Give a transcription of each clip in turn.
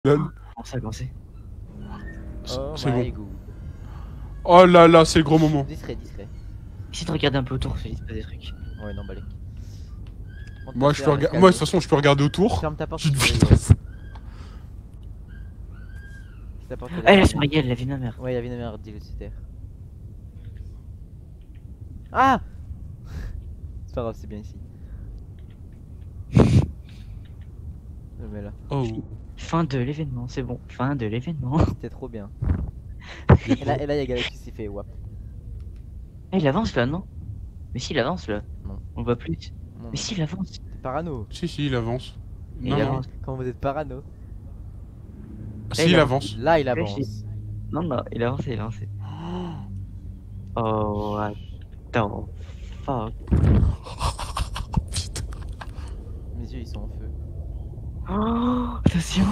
Lol. Ça a commencé. Oh C'est bon. my god. Oh là là, c'est le gros moment. Discret, discret. Essaye de regarder un peu autour, il se passe des trucs. Ouais, non, balai. Moi, je peux regarder. Moi, de toute façon, je peux regarder autour. Ferme ta porte. J'ai une si tu veux, vitesse. ta porte, Ah, là, c'est Marielle, la vie de ma mère. Ouais, il y avait une merde, dis-le, c'était. Ah. C'est pas grave, c'est bien ici. Je le mets là. Oh. Fin de l'événement, c'est bon. Fin de l'événement. C'était trop bien. Et là, il y a Galactus qui fait wap. Ah, il avance là, non? Mais si, il avance là. Non. On voit plus. Non, Mais si, il avance. T'es parano. Si, il avance. Il Non, non. avance. Quand vous êtes parano. Si, il avance. Là, il Là, avance. Non, non, il a avancé, il a avancé. Oh, attends. Fuck. Mes yeux, ils sont en feu. Oh, attention.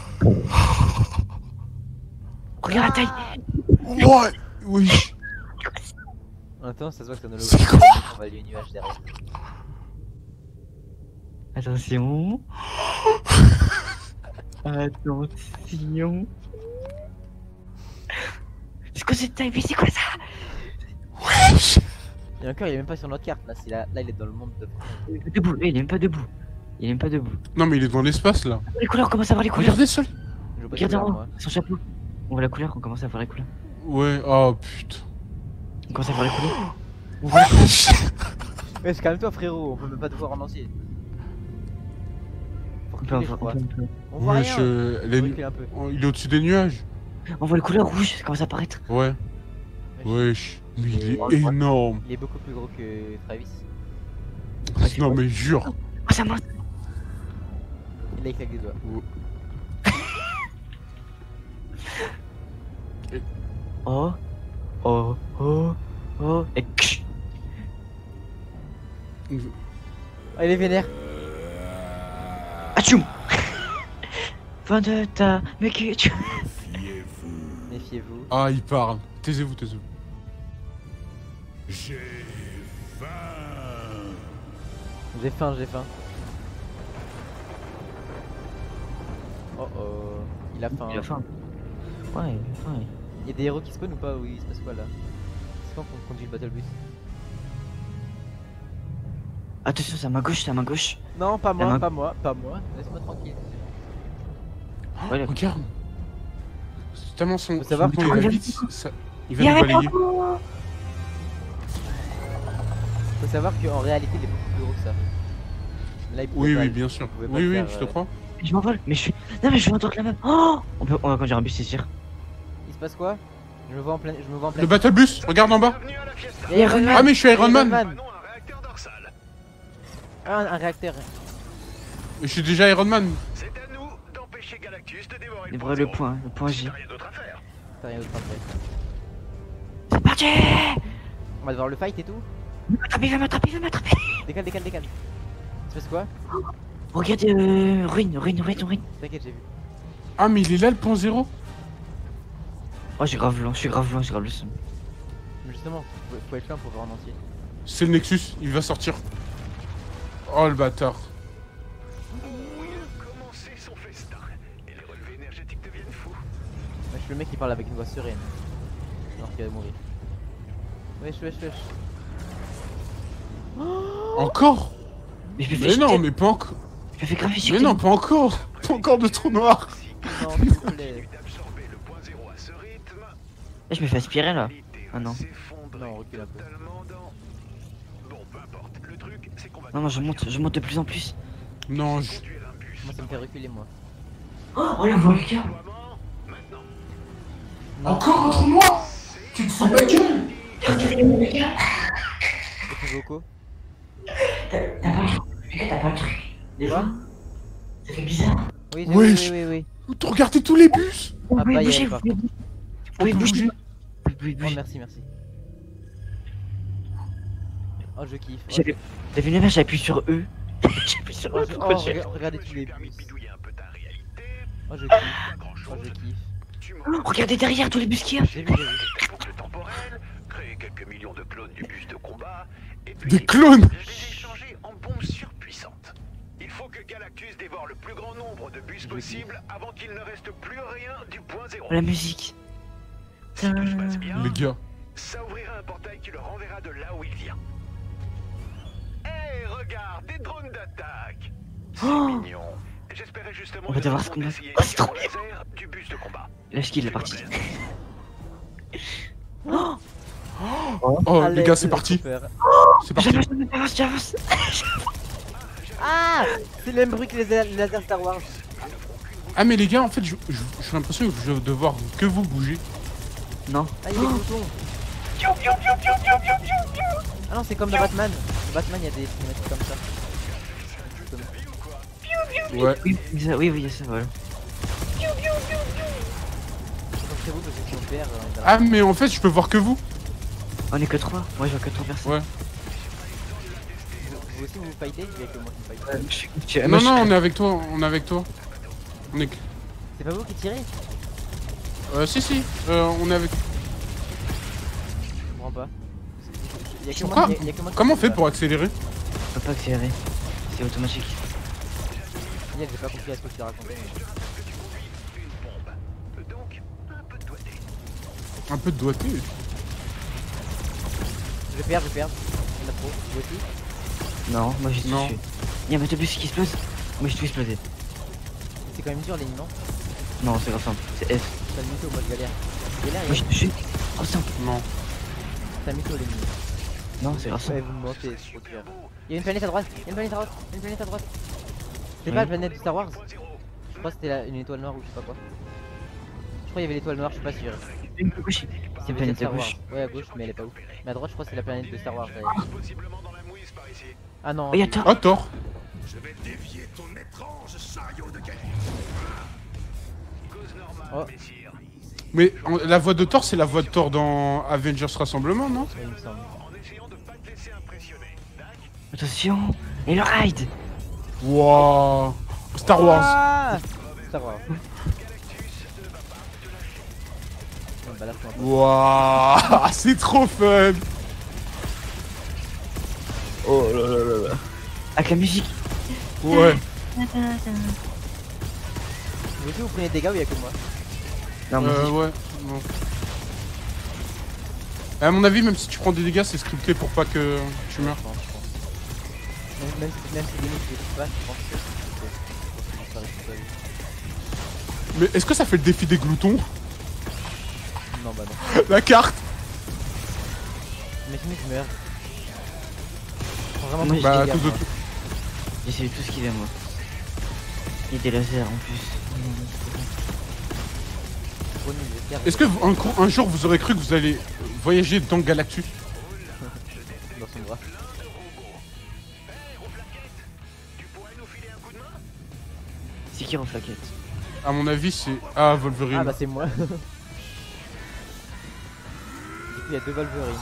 Regarde la taille. Ouais. Oui. Attends, ça se voit que c'est un hologramme. C'est quoi? On va les nuages derrière. Attention. Attention. C'est quoi cette taille? Mais c'est quoi ça? Wesh. Et encore, il est même pas sur notre carte. Là, là il est dans le monde de. Il est pas debout. Il est même pas debout. Il est même pas debout. Non, mais il est dans l'espace là. Les couleurs, on commence à voir les couleurs. Regardez seul. Je vois pas Regarde de en couleur, haut, moi. son chapeau. On voit la couleur, on commence à voir les couleurs. Ouais. Oh putain. On commence à voir les couleurs. On voit les couleurs. Ouais, calme-toi, frérot. On peut même pas te voir en entier. Faut On peut reculer, je crois. On voit Wesh, rien. les Faut nu- reculer un peu. Oh, il est au-dessus des nuages. On voit les couleurs rouges, ça commence à apparaître. Ouais. Wesh. Mais il est énorme. Il est beaucoup plus gros que Travis. Non, mais jure. Oh, ça monte. Et là, il claque des doigts. Oh. Oh. Oh. Oh. Et ksh. Ah, il est vénère. Atchoum. Fin de ta... Mais que tu... Méfiez-vous. Ah, il parle. Taisez-vous, taisez-vous. J'ai faim. J'ai faim, j'ai faim. Oh oh. Il a faim. Il a faim. Ouais, il a faim. Il y a des héros qui spawnent ou pas? Oui, il se passe quoi là? C'est quand qu'on conduit le battle bus? Attention, c'est à ma gauche, c'est à ma gauche. Non, pas La moi, main. pas moi, pas moi. Laisse-moi tranquille. Ouais, là. Regarde. C'est tellement son. Faut savoir son que- temps, il va vite. Il va Il y nous avait balayer. Faut savoir qu'en réalité, il est beaucoup plus gros que ça. Là, il pouvait Oui, pas oui, le- bien sûr. il pouvait pas Oui, le oui, faire, je te crois. Je m'envole, mais je suis... Non, mais je vais entendre la même. Oh, on va conduire un bus, c'est sûr. Il se passe quoi? Je me vois en plein. Je me vois en plein. Le battle bus, regarde en bas. Bienvenue à la fiesta. Il y a Iron Man. Ah, mais je suis Iron Il y a Man. Ah non, un réacteur dorsal. Ah, un réacteur. Je suis déjà Iron Man. C'est à nous d'empêcher Galactus de dévorer Il le vrai point le point zéro. J. T'as rien d'autre à faire. T'as rien d'autre à faire. C'est parti. On va devoir le fight et tout. Il va m'attraper, il va m'attraper. Décale, décale, décale. Il se passe quoi? Regarde, ruine. T'inquiète, j'ai vu. Ah, mais il est là le point zéro. Oh, j'ai grave loin, je suis grave loin, j'ai grave le son. Mais justement, faut être là pour voir en entier. C'est le Nexus, il va sortir. Oh le bâtard. Commencer son festin. Et les relevés énergétiques deviennent fous. Moi, je suis le mec qui parle avec une voix sereine. Alors qu'il va mourir. Wesh, wesh, wesh. Encore? Mais je me fais Mais non, jeter. mais pas encore. Je me fais graver Mais non, pas encore. Pas encore de trou noir. Non, s'il vous plaît. D'absorber le point zéro à ce rythme. Je me fais aspirer là. Ah non. Non, recule un peu. Totalement dans... Bon, peu importe. Le truc, c'est qu'on va... Non, je monte de plus en plus. Non, je... conduire un bus. Moi, ça me fait reculer, moi. Oh, la volcan. Déploiement, maintenant. Encore un trou noir. Tu te sens ma gueule. Et puis, Voco. T'as pas le truc. Des Quoi? fois, ça fait bizarre. Oui, Wesh. oui. Regardez tous les bus. Vous Ah, pouvez bah, bouger, y a vous pas. pouvez bouger. Vous pouvez On peut bouger. bouger. Vous pouvez Oh, bouger. merci. Oh, je kiffe. Oh, T'as vu une image, j'appuie sur E. J'appuie sur E. Pourquoi je- regardez tous les Permis bus. de bidouiller un peu ta réalité. Oh, je kiffe. Pas grand Oh, chose. je kiffe. Tu Oh, regardez derrière tous les bus qu'il y a. J'ai vu. boucle temporelle, créer quelques millions de clones du bus de combat, et puis Des clones. les échanger en bombes surpuissantes. Il faut que Galactus dévore le plus grand nombre de bus possible avant qu'il ne reste plus rien du point zéro. La musique. Si tout se passe bien, Les gars. ça ouvrira un portail qui le renverra de là où il vient. Hey, regarde, des drones d'attaque. C'est mignon. J'espérais justement On va devoir se justement combattre. essayer Oh, c'est le trop bien. laser du bus de combat. Lâche kill la partie. Oh, Allez, les gars, c'est parti. super. C'est parti. J'avance. Ah, c'est le même bruit que les lasers Star Wars. Ah, mais les gars, en fait, j'ai l'impression que je vais devoir que vous bouger. Non. Ah, il y a des boutons. Ah non, c'est comme dans Batman. Dans Batman, il y a des cinématiques comme ça. Ouais. Oui, ça, voilà. Concentrez-vous parce que si on perd, on est Ah, mais en fait, je peux voir que vous. On est que 3. Moi, je vois que 3 personnes. Ouais. Vous aussi, vous fightez? Il y a que moi qui fight. Non, non, on est avec toi. On est avec toi. On est. C'est pas vous qui tirez? Si. On est avec. Je comprends pas. Il y a que Pourquoi moi, il y a que moi qui Comment on fais fait ça. pour accélérer? On peut pas accélérer. C'est automatique. J'ai pas compris à ce que tu racontais. Donc, un peu de doigté. Un peu de doigté. Je perds. Il y en a trop. Vous aussi? Non, moi j'ai tout Non. tué. Il y a un autobus qui explose. Moi j'ai tout explosé. C'est quand même dur les non? Non, c'est grave simple. C'est F. T'as le mytho, moi je galère. Galère, Moi j'ai touché. Trop simple. Non. t'as mytho les mythos. Non, c'est grave Ouais, simple. vous me mentez, c'est trop dur. Il y a une planète à droite, C'est pas la planète de Star Wars? Je crois que c'était une étoile noire ou je sais pas quoi. Je crois qu'il y avait l'étoile noire, je suis pas sûr. Une gauche. C'est Une planète à Star Wars. gauche. Ouais, à gauche, mais elle est pas où. Mais à droite, je crois que c'est la planète de Star Wars. d'ailleurs. Possiblement dans la mouise par ici. Ah non. Oh, y'a Thor. Oh, tort. Je vais dévier ton étrange chariot de guerre. Cause normale, Oh. messire. Mais la voix de Thor, c'est la voix de Thor dans Avengers Rassemblement, non? Ouais, il me semble. En essayant de pas te laisser impressionner. Dac. Attention. Et le ride. Wouah. Star Wars. Ah Star Wars. Non, bah là, faut un peu. Wouah. C'est trop fun. Oh là là là là. Avec la musique. Ouais. Vous aussi, vous prenez des dégâts ou y'a que moi? Non, mais Ouais. Non. À mon avis, même si tu prends des dégâts, c'est scripté pour pas que tu meurs. Je pense. Même si limite je les pas, je pense que c'est. Mais est-ce que ça fait le défi des gloutons? Non, bah non. La carte. Mais sinon, je meurs. Je prends vraiment Moi, tous j'ai les Bah, dégâts, tout de moi. tout. j'essaie tout ce qu'il a, moi. Et des lasers en plus. Trop nul, j'espère. Est-ce que un jour vous aurez cru que vous allez voyager dans Galactus? Dans son bras. C'est qui en flaquette? À mon avis, c'est. Ah, Wolverine. Ah bah c'est moi. Du coup il y a deux Wolverine.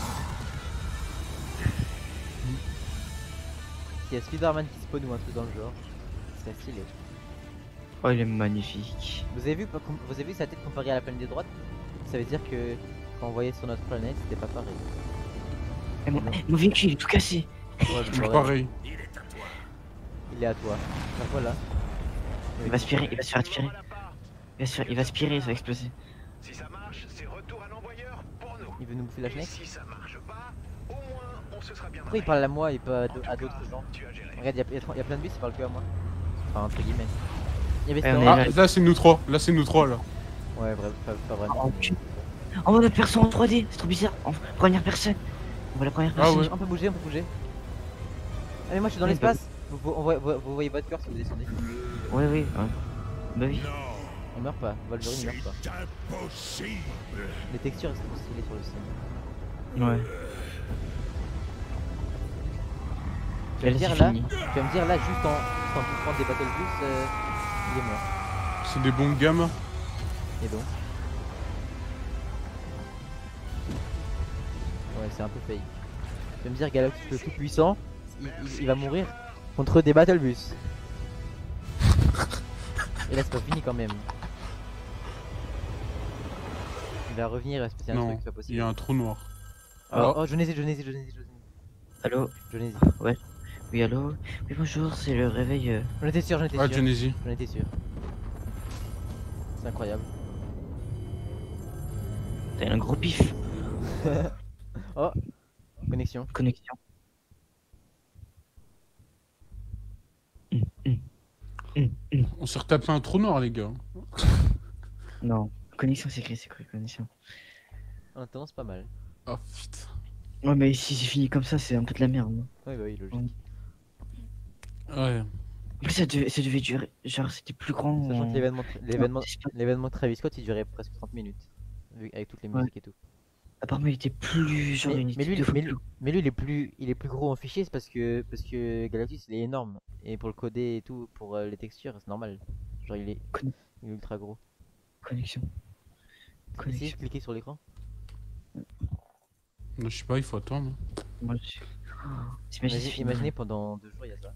Il y a Spider-Man qui spawn ou un truc dans le genre. C'est stylé. Oh, il est magnifique. Vous avez vu sa tête comparée à la planète de droite? Ça veut dire que quand on voyait sur notre planète c'était pas pareil. Et mon véhicule il est tout cassé. Ouais, Toujours pareil. Il est à toi. Ben voilà. Il va aspirer, il va se faire aspirer. Il va aspirer, ça va exploser. Si ça marche, c'est retour à l'envoyeur pour nous. Il veut nous bouffer la Et schneck? si ça marche pas, au moins on se sera bien Pourquoi il parle à moi et pas à d'autres gens? Tu as géré. Regarde, y a plein de bus, il parle que à moi. Enfin, entre guillemets. Il y avait Ouais, Star on Wars. Ah, là, c'est nous trois. Là, c'est nous trois, là. Ouais, bref, pas vraiment. Oh, putain. En mode personne en 3D, c'est trop bizarre. En première personne. On voit la première Ah personne. ouais. On peut bouger. Allez, moi je suis dans Oui, l'espace. Vous voyez votre cœur si vous descendez. Ouais, ouais. Bah oui. On meurt pas, Wolverine meurt pas. Les textures elles sont trop stylées sur le ciel. Ouais. Tu vas me Là, dire c'est là, fini. juste en bouffant des battle bus, il est mort. C'est des bons gamins. Et donc ouais, c'est un peu fake. Tu vas me dire Galactus le tout puissant, il va mourir contre des battle bus. Et là c'est pas fini quand même. Il va revenir, il va se passer un Non, truc, c'est pas il possible. y a un trou noir. Oh, Genésis. Allô? Genésis. Ouais. Oui, allô? Oui, bonjour, c'est le réveil. J'en étais sûr, j'en étais Ah, sûr. Genesee. J'en étais sûr. C'est incroyable. T'as un gros pif. Oh, connexion. Connexion. Hum, hum, On s'est retapé un trou noir, les gars. Non, connexion, c'est quoi, connexion? En attendant, c'est pas mal. Ah, putain. Ouais, mais si c'est fini comme ça, c'est un peu de la merde. Non. Oui, bah oui, logique. Ouais. En plus, ça devait durer. Genre, c'était plus grand. Sachant que l'événement J'espère- l'événement de Travis Scott il durait presque 30 minutes. Avec toutes les Ouais. musiques et tout. Apparemment, il était plus. Genre, Mais, il mais était lui, deux fois mais, plus. mais lui il est plus gros en fichier, c'est parce que Galactus il est énorme. Et pour le coder et tout, pour les textures, c'est normal. Genre Conne- il est ultra gros. Connexion. Essayez de Connexion. cliquer sur l'écran. Je sais pas, il faut attendre. Moi, je. Oh, t'imagines, c'est fini. Imaginez pendant 2 jours il y a ça.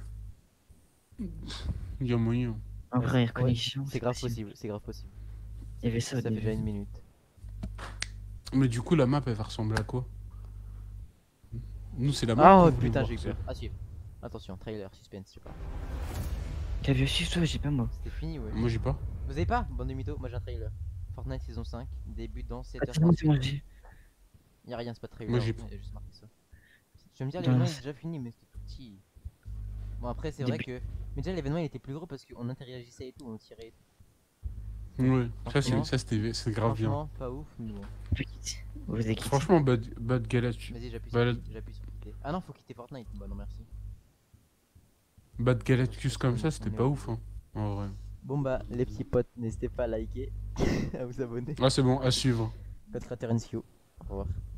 Il y a moyen. En vrai, Ouais, connexion. c'est grave possible, c'est grave possible. Il y avait ça au Ça fait début. déjà 1 minute. Mais du coup, la map, elle va ressembler à quoi? Nous, c'est la map. Ah qu'on oh, voulait putain, voir, j'ai eu ça. peur. À suivre. Attention, trailer, suspense, je sais pas. T'as vu aussi, toi? J'ai pas moi. C'était fini, ouais. Moi, j'ai pas. Vous avez pas? Bande de mythos, moi j'ai un trailer. Fortnite saison 5, début dans 7h. Attends, c'est moi, j'ai. Y'a rien, c'est pas trailer. Moi, j'ai il y a juste marqué ça. Je vais me dire, Dans l'événement la- il est déjà fini, mais c'était tout petit. Bon, après, c'est vrai Début. que. Mais déjà, l'événement il était plus gros parce qu'on interagissait et tout, on tirait et tout. Ouais. Franchement- C'est grave bien. Franchement, pas ouf, mais bon. Vous avez quitté. Franchement, Bad Galactus. Vas-y, j'appuie Bah, sur quitter. Ah non, faut quitter Fortnite. Bah non, merci. Bad Galactus comme ça, c'était On est pas où ouf, hein. En vrai. Bon, bah, les petits potes, n'hésitez pas à liker, à vous abonner. Ah, c'est bon, à suivre. Code Fraterencio. Au revoir.